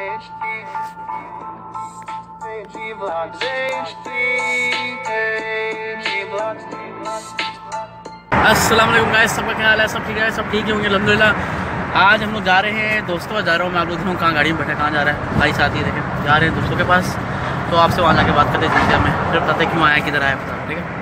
HTKG VLOGS, HTKG VLOGS। अस्सलाम वालेकुम guys, सबका क्या हाल है? सब ठीक है? सब ठीक होंगे अल्हम्दुलिल्लाह। आज हम लोग जा रहे हैं दोस्तों के पास जा रहा हूँ मैं। आप लोग देखो कहाँ गाड़ी में बैठे, कहाँ जा रहा है भाई साथ ही देखें जा रहे हैं दोस्तों के पास। तो आपसे वहाँ जाके बात करते हैं जिंदगी में, फिर बताते हैं क्यों आया, किधर आया, बता। ठीक है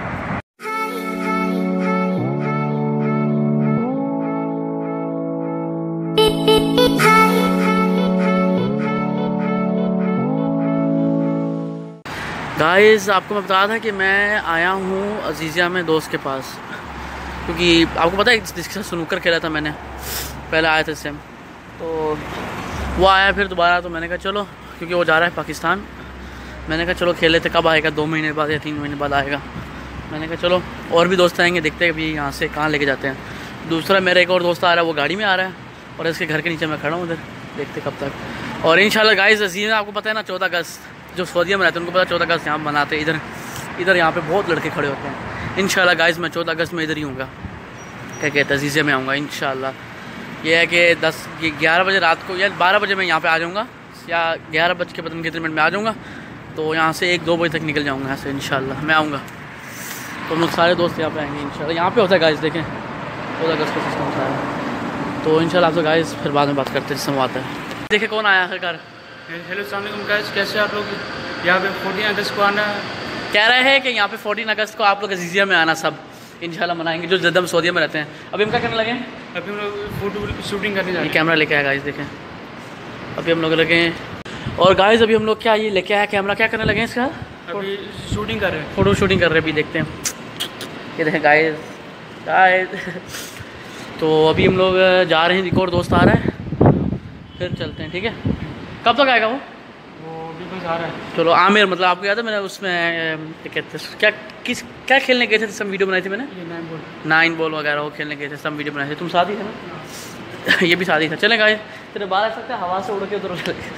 गाइस, आपको मैं बता था कि मैं आया हूँ अजीज़िया में दोस्त के पास, क्योंकि आपको पता है जिसके साथ स्नूकर खेला था मैंने, पहले आया था इस टाइम। तो वो आया फिर दोबारा, तो मैंने कहा चलो, क्योंकि वो जा रहा है पाकिस्तान। मैंने कहा चलो खेल लेते, कब आएगा? 2 महीने बाद या 3 महीने बाद आएगा। मैंने कहा चलो और भी दोस्त आएंगे, देखते हैं अभी यहाँ से कहाँ लेके जाते हैं। दूसरा मेरा एक और दोस्त आ रहा है, वो गाड़ी में आ रहा है और इसके घर के नीचे मैं खड़ा हूँ उधर, देखते कब तक। और इंशाल्लाह गाइस, अजीज़ आपको पता है ना 14 अगस्त जो सऊदीया में रहते हैं उनको पता है 14 अगस्त यहाँ मनाते हैं। इधर यहाँ पे बहुत लड़के खड़े होते हैं। इंशाल्लाह गाइस मैं 14 अगस्त में इधर ही हूँगा, क्या कहते हैं, अजीज़िया में आऊँगा इंशाल्लाह। ये है कि 11 बजे रात को या 12 बजे मैं यहाँ पे आ जाऊँगा, या 11 बज के पता नहीं कितने मिनट में आ जाऊँगा। तो यहाँ से 1-2 बजे तक निकल जाऊँगा यहाँ से इंशाल्लाह, मैं आऊँगा। तो हम लोग सारे दोस्त यहाँ पे आएंगे इंशाल्लाह। यहाँ पे होता है गाइस, देखें 14 अगस्त का सिस्टम होता है। तो इंशाल्लाह आपसे गाइस फिर बाद में बात करते हैं जिससे आता है। देखे कौन आया है घर। हेलो अस्सलाम वालेकुम गाइस, कैसे आप लोग? यहाँ पे 14 अगस्त को आना कह रहे हैं कि यहाँ पे 14 अगस्त को आप लोग अजीज़िया में आना, सब इंशाल्लाह मनाएंगे जो जद्दम सऊदीया में रहते हैं। अभी हम क्या करने लगे? अभी हम लोग फोटो शूटिंग करने जा रहे हैं। कैमरा लेके आया गाइस, देखें अभी हम लोग लगे हैं। और गाइस अभी हम लोग क्या ये लेके आया कैमरा, क्या करने लगे हैं इसका? अभी शूटिंग कर रहे हैं, फोटो शूटिंग कर रहे हैं। अभी देखते हैं, ये देखें गाइस। तो अभी हम लोग जा रहे हैं, एक और दोस्त आ रहा है, फिर चलते हैं। ठीक है, कब तक आएगा वो अभी बस आ रहा है। चलो आमिर, मतलब आपको याद है मैंने उसमें कहते क्या खेलने गए थे, सब वीडियो बनाई थी मैंने, ये 9 बॉल वगैरह वो खेलने गए थे, सब वीडियो बनाए थे। तुम साथ ही थे ना? ये भी साथ ही था। चले गाइस, तेरे बाल आ सकते हैं हवा से उड़ के उधर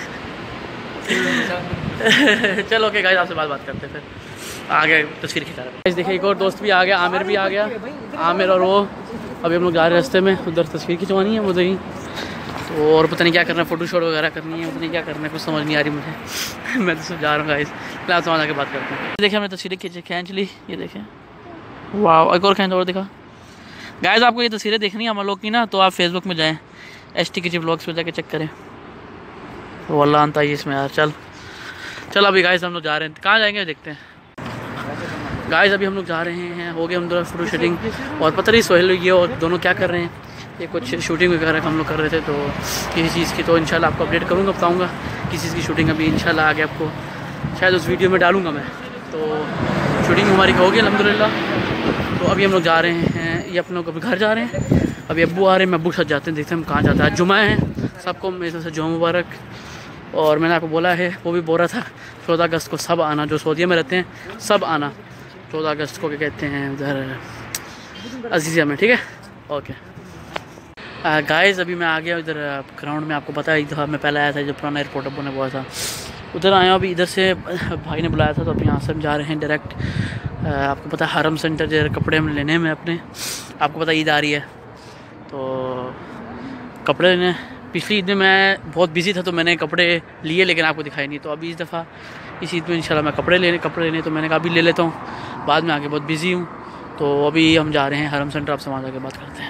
चलो ओके गाइस, आपसे बात करते हैं फिर आगे तस्वीर खिंचा रहे हैं। देखिए एक और दोस्त भी आ गया, आमिर भी आ गया। आमिर और वो अभी हम लोग जा रहे हैं रास्ते में, उधर तस्वीर खिंचवानी है मुझे ही। तो और पता नहीं क्या करना है, फ़ोटो शूट वगैरह करनी है, पता नहीं क्या करना है, कुछ समझ नहीं आ रही मुझे। मैं तो सब जा रहा हूँ गाइस, फिलहाल तो वहाँ जाके बात करते हैं। देखिए हमने तस्वीरें खींच ली, ये देखें, वाह। एक और खींच और दिखा गाइस। आपको ये तस्वीरें देखनी है हम लोग की ना, तो आप फेसबुक में जाएँ, HTKG VLOGS पे जाके चेक करें। वो अल्लाह अंता ही इसमें यार। चल अभी गाइस हम लोग जा रहे हैं, कहाँ जाएंगे देखते हैं गाइस। अभी हम लोग जा रहे हैं, हो गए हम दोनों फोटो शूटिंग, और पता नहीं सोहेल ये और दोनों क्या कर रहे हैं, ये कुछ शूटिंग वगैरह हम लोग कर रहे थे। तो किसी चीज़ की तो इंशाल्लाह आपको अपडेट करूँगा, बताऊँगा किसी चीज़ की शूटिंग अभी इंशाल्लाह आगे आपको शायद उस वीडियो में डालूँगा मैं। तो शूटिंग हमारी होगी अल्हम्दुलिल्लाह। तो अभी हम लोग जा रहे हैं, ये अपने लोग अभी घर जा रहे हैं। अभी अब्बू आ रहे हैं, मैं अब्बू के साथ जाते हैं, देखते हैं हम कहाँ जाता है। जुमा है, सबको मेरे तरफ से जुमा मुबारक। और मैंने आपको बोला है, वो भी बोल रहा था 14 अगस्त को सब आना, जो सऊदीया में रहते हैं सब आना 14 अगस्त को, क्या कहते हैं उधर अजीज़िया में। ठीक है ओके गाइस। अभी मैं आ गया इधर ग्राउंड में, आपको पता है इधर मैं पहले आया था जो पुराना एयरपोर्ट अब्बू ने बोला था, उधर आया। अभी इधर से भाई ने बुलाया था, तो अभी यहाँ से हम जा रहे हैं डायरेक्ट। आपको पता है हरम सेंटर जो कपड़े हम लेने में अपने, आपको पता ईद आ रही है तो कपड़े लेने। पिछली ईद में मैं बहुत बिजी था तो मैंने कपड़े लिए, लेकिन आपको दिखाई नहीं। तो अभी इस दफ़ा इस ईद में इंशाल्लाह मैं कपड़े लेने तो मैंने कहा अभी ले लेता हूँ, बाद में आके बहुत बिजी हूँ। तो अभी हम जा रहे हैं हरम सेंटर, आपसे वहाँ जाके बात करते हैं।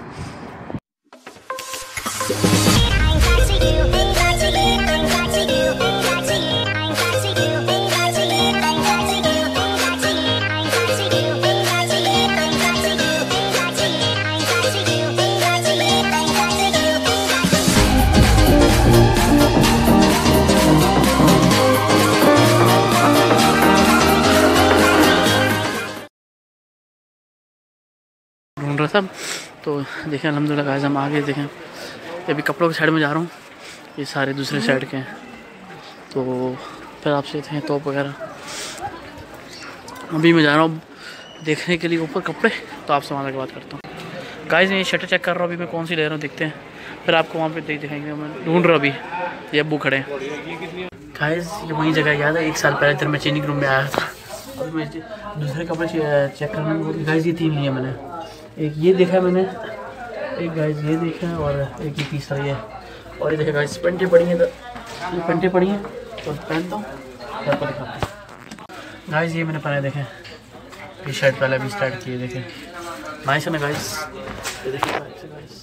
ढूंढ रहा था, तो देखें अल्हम्दुलिल्लाह गाइस हम आगे देखें। अभी कपड़ों के साइड में जा रहा हूँ, ये सारे दूसरे साइड के हैं। तो फिर आपसे थे तोप वगैरह। अभी मैं जा रहा हूँ देखने के लिए ऊपर कपड़े, तो आपसे वहाँ तक बात करता हूँ गाइस। मैं ये शर्ट चेक कर रहा हूँ, अभी मैं कौन सी ले रहा हूँ, देखते हैं फिर आपको वहाँ पे दिखाएंगे। मैं ढूंढ रहा हूँ, अभी ये अब्बू खड़े हैं गाइस। ये वही जगह याद है, 1 साल पहले जब मैं चेंजिंग रूम में आया था। अभी मैं दूसरे कपड़े चेक करना गाइस। ये 3 लिए मैंने, एक ये देखा मैंने, एक गाइस ये देखा, और एक ये तीसरा ये। और ये देखा गाइस पेंटें पड़ी हैं ये पेंटें पड़ी हैं तो पहन दो, आपको दिखाते हैं। गाइस ये मैंने पहने देखें, टी शर्ट पहले भी स्टार्ट किए देखें, नाइस है ना गाइस। ये देखिए गाइस,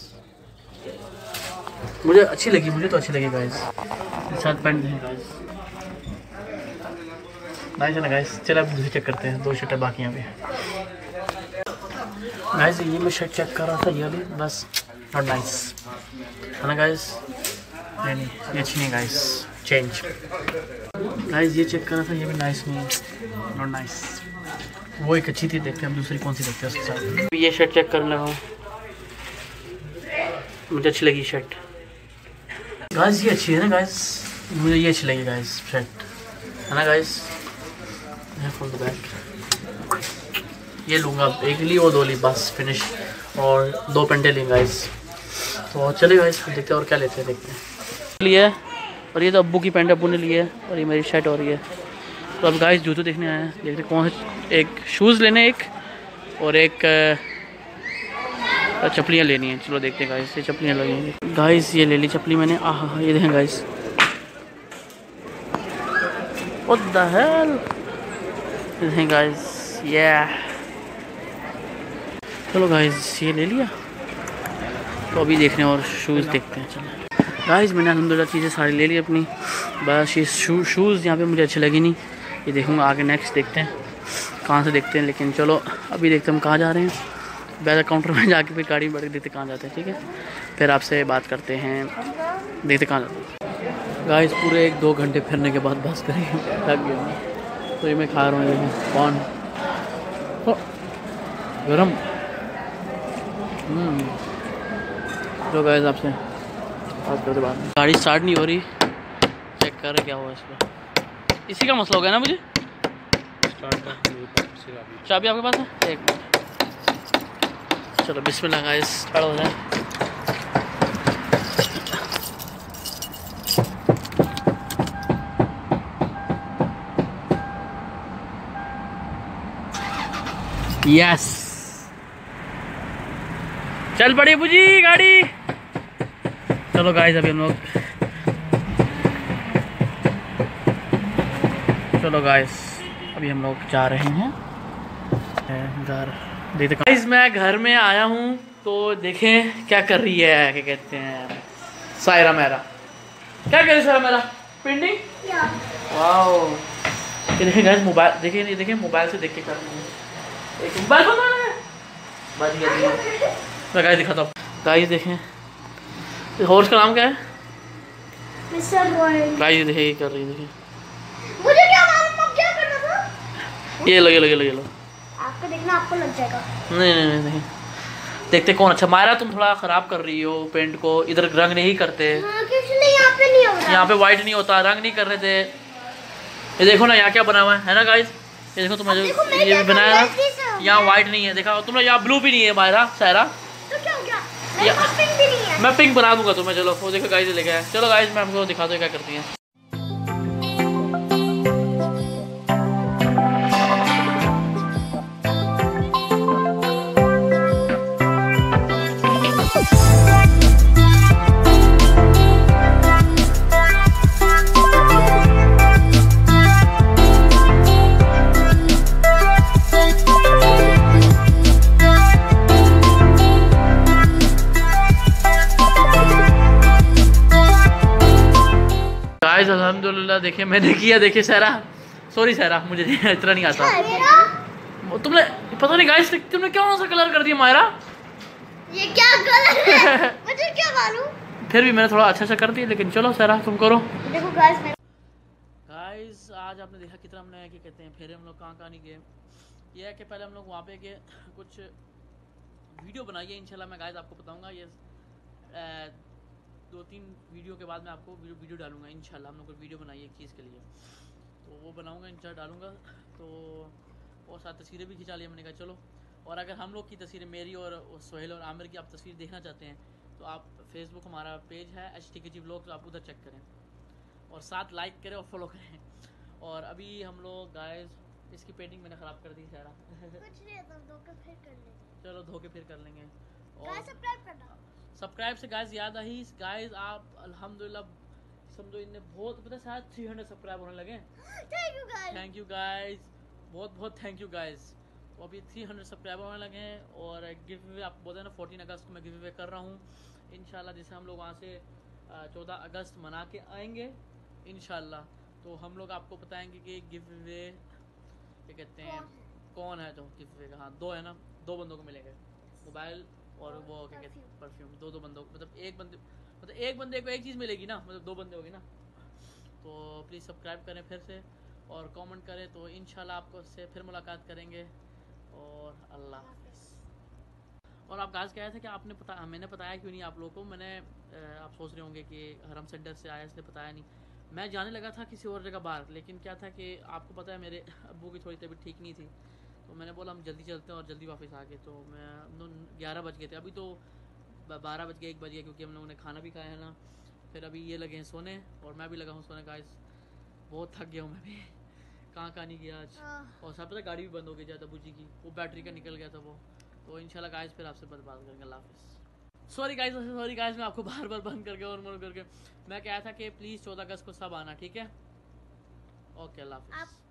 मुझे अच्छी लगी, मुझे तो अच्छी लगी गाइस। शर्ट पैंट देखें गाइस, नाइस है ना गाइस। चलो अब दूसरी चेक करते हैं, 2 शर्टें बाकी यहाँ पे गाइस। ये मैं शर्ट चेक कर रहा था, ये भी बस नॉट नाइस है ना गाइस। नहीं ये अच्छी नहीं गाइस, चेंज गाइस। ये चेक कर रहा था, ये भी नाइस नहीं है, नॉट नाइस। वो एक अच्छी थी, देखते हैं हम दूसरी कौन सी देखते हैं उसके साथ। ये शर्ट चेक कर रहा हूँ, मुझे अच्छी लगी शर्ट गाइस। ये अच्छी है ना गाइस, मुझे ये अच्छी लगी गाइस शर्ट है ना गाइस। फ्रॉम द बैक ये लूँगा, एक ली और 2 ली बस फिनिश, और 2 पेंटे लेंगे गाइस। तो चले गाइस देखते हैं और क्या लेते हैं, देखते हैं लिए। और ये तो अब्बू की पेंट अब्बू ने ली है, और ये मेरी शर्ट हो रही है। तो अब गाइस जूते देखने आए हैं, देखते कौन से, एक शूज़ लेने, एक और एक चप्पलियाँ लेनी है। चलो देखते हैं गाइस, ये चप्पलियाँ लगेंगी गाइस। ये ले ली चप्पली मैंने, हाँ ये देखें गाइस, व्हाट द हेल, देखें गाइस। चलो गाइस ये ले लिया, तो अभी देख रहे हैं और शूज़ देखते हैं। चलो गाइस मैंने अलहमदुलिल्लाह चीज़ें सारी ले ली अपनी, बस ये शूज़ यहाँ पे मुझे अच्छे लगी नहीं, ये देखूँगा आगे नेक्स्ट देखते हैं कहाँ से देखते हैं। लेकिन चलो अभी देखते हैं हम कहाँ जा रहे हैं, वैसे काउंटर में जाके फिर गाड़ी में बैठ के देखते कहाँ जाते हैं, ठीक है। फिर आपसे बात करते हैं, देखते कहाँ जाते हैं गाइस। पूरे 1-2 घंटे फिरने के बाद बस करेंगे, थक गया मैं। तो ये मैं खा रहा हूँ कौन गरम। जो गाइस आपसे बात करते बाद में, गाड़ी स्टार्ट नहीं हो रही, चेक कर रहे क्या हुआ इसको, इसी का मसला हो गया ना। मुझे चाबी आपके पास है, एक मिनट। चलो बिस्मिल्लाह गाइस, स्टार्ट हो जाए। यस चल पड़ी बुजी गाड़ी। चलो गाइस अभी हम लोग, चलो गाइस अभी हम लोग जा रहे हैं घर। देखते गाइस मैं घर में आया हूँ, तो देखें क्या कर रही है, क्या कहते हैं सायरा मेरा, क्या कर रही है सायरा मेरा, पेंटिंग। वाओ ये देखें गाइस, मोबाइल देखिए, ये देखें मोबाइल से देख के कर रही है, एक मोबाइल बंद गया। मैं गाइस दिखाता हूँ गाइस, देखें हॉर्स का नाम क्या है, मिस्टर बॉय। गाइस देखिए ये कर रही है, देखिए मुझे क्या मालूम अब क्या करना था। ये लो आपको देखना, आपको लग जाएगा। नहीं देखते कौन अच्छा। मायरा तुम थोड़ा ख़राब कर रही हो पेंट को, इधर रंग नहीं करते। हाँ, यहाँ पे नहीं हो रहा, यहाँ पे वाइट नहीं होता, रंग नहीं कर रहे थे। ये देखो ना यहाँ क्या बना हुआ है ना गाइस, ये देखो तुम्हें ये भी बनाया ना, यहाँ वाइट नहीं है, देखा तुमने, यहाँ ब्लू भी नहीं है मायरा सायरा। तो क्या हो गया, मेरे पास पिंक भी नहीं है। मैं पिंक बना दूंगा तुम्हें, चलो वो देखो गाइस लेके आए। चलो गाइस मैं आपको दिखाता हूँ क्या करती हैं। अल्हम्दुलिल्लाह देखिए मैंने किया, देखिए सहरा, सॉरी सहरा मुझे इतना नहीं आता। तुमने पता नहीं गाइस, तुमने क्या सा कलर कर दिया मायरा, ये क्या कलर है मुझे क्या मालूम। फिर भी मैंने थोड़ा अच्छा कर दिया, लेकिन चलो सहरा तुम करो। देखो गाइस आज आपने देखा कितना हमने क्या कहते हैं, फिर हम लोग कहाँ नहीं गए। ये है कि पहले हम लोग वहाँ पे के कुछ वीडियो बनाइए इंशाल्लाह, मैं गाइस आपको बताऊँगा। ये 2-3 वीडियो के बाद मैं आपको वीडियो डालूंगा इंशाल्लाह। हम लोग को वीडियो बनाइए एक चीज़ के लिए, तो वो बनाऊंगा इंशाल्लाह डालूंगा। तो और साथ तस्वीरें भी खिंचा ली हमने कहा चलो। और अगर हम लोग की तस्वीरें, मेरी और सोहेल और आमिर की आप तस्वीर देखना चाहते हैं, तो आप फेसबुक हमारा पेज है HTKG VLOGS, आप उधर चेक करें और साथ लाइक करें और फॉलो करें। और अभी हम लोग गाइस, इसकी पेंटिंग मैंने ख़राब कर दी सारा, चलो धो के फिर कर लेंगे। और सब्सक्राइब से गाइस याद आई गाइस, आप अल्हम्दुलिल्लाह समझो इनने बहुत पता शायद 300 सब्सक्राइब होने लगे। Thank you guys. Thank you guys, बहुत बहुत थैंक यू गाइस। तो अभी 300 सब्सक्राइबर होने लगे हैं और गिव अवे आप बोलते हैं ना 14 अगस्त को मैं गिव अवे कर रहा हूँ इंशाल्लाह। जैसे हम लोग वहाँ से 14 अगस्त मना के आएंगे इंशाल्लाह, तो हम लोग आपको बताएंगे कि गिव अवे क्या कहते हैं, कौन है जो गिव अवे का। हाँ 2 है ना, 2 बंदों को मिलेंगे मोबाइल और वो क्या कहते हैं परफ्यूम। 2 बंदों को मतलब एक बंदे को एक चीज़ मिलेगी ना, मतलब 2 बंदे होगी ना। तो प्लीज़ सब्सक्राइब करें फिर से और कमेंट करें, तो इंशाल्लाह आपको से फिर मुलाकात करेंगे और अल्लाह हाफ़िज़। और आप गाइस कह रहे थे कि आपने मैंने बताया क्यों नहीं आप लोगों को। मैंने आप सोच रहे होंगे कि हरम सेंटर से आया इसलिए बताया नहीं। मैं जाने लगा था किसी और जगह बाहर, लेकिन क्या था कि आपको पता है मेरे अब्बू की थोड़ी तबीयत ठीक नहीं थी, तो मैंने बोला हम जल्दी चलते हैं और जल्दी वापस आ गए। तो मैं 11 बज गए थे, अभी तो 12 बज गए 1 बज गए, क्योंकि हम लोगों ने खाना भी खाया है ना। फिर अभी ये लगे हैं सोने और मैं भी लगा हूँ सोने। गाइस बहुत थक गया हूँ मैं भी, कहाँ नहीं गया आज। और सब पता गाड़ी भी बंद हो गई ज़्यादा बुजी की, वो बैटरी का निकल गया था वो। तो इंशाल्लाह गाइस फिर आपसे बात करेंगे। अल्लाह हाफ़िज़। सॉरी गाइस मैं आपको बार बंद करके और मन करके मैं कहा था कि प्लीज़ 14 अगस्त को सब आना, ठीक है। ओके अल्लाह हाफ़िज़।